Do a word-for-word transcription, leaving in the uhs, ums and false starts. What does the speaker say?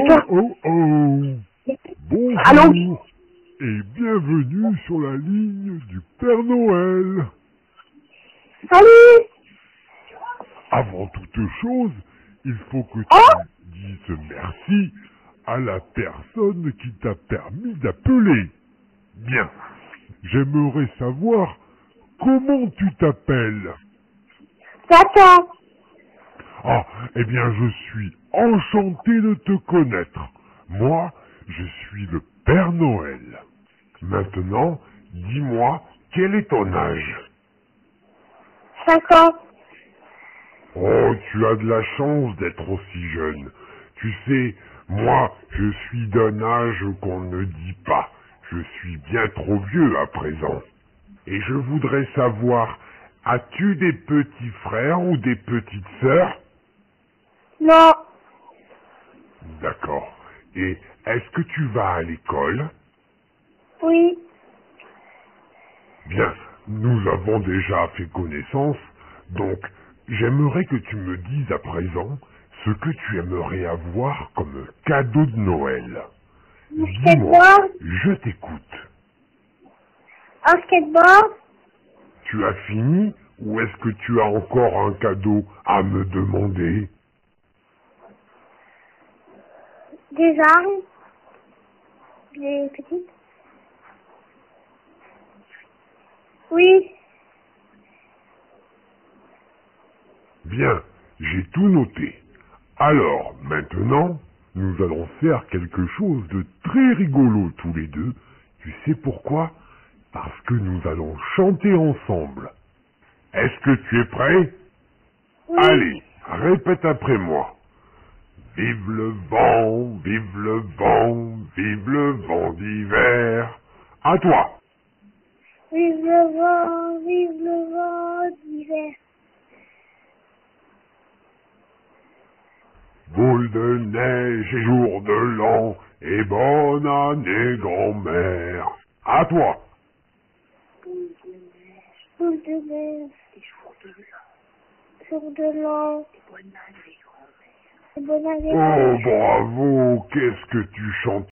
C'est Oh, toi. oh, oh. Allô? Bonjour et bienvenue sur la ligne du Père Noël. Salut. Avant toute chose, il faut que Oh? tu dises merci à la personne qui t'a permis d'appeler. Bien, j'aimerais savoir comment tu t'appelles. Tata. Ah, eh bien je suis enchanté de te connaître. Moi, je suis le Père Noël. Maintenant, dis-moi, quel est ton âge? Cinq ans. Oh, tu as de la chance d'être aussi jeune. Tu sais, moi, je suis d'un âge qu'on ne dit pas. Je suis bien trop vieux à présent. Et je voudrais savoir, as-tu des petits frères ou des petites sœurs? Non. D'accord. Et est-ce que tu vas à l'école? Oui. Bien, nous avons déjà fait connaissance, donc j'aimerais que tu me dises à présent ce que tu aimerais avoir comme cadeau de Noël. Un Dis-moi, skateboard. je t'écoute. Un skateboard. Tu as fini ou est-ce que tu as encore un cadeau à me demander? Des armes. Des petites. Oui. Bien, j'ai tout noté. Alors, maintenant, nous allons faire quelque chose de très rigolo tous les deux. Tu sais pourquoi? Parce que nous allons chanter ensemble. Est-ce que tu es prêt? Oui. Allez, répète après moi. Vive le vent, vive le vent, vive le vent d'hiver. À toi. Vive le vent, vive le vent d'hiver. Boule de neige et jour de l'an, et bonne année grand-mère. À toi. Boule de neige. Jour de l'an. Bonne année, grand-mère. Bonne année, Oh, grand-mère. bravo, qu'est-ce que tu chantes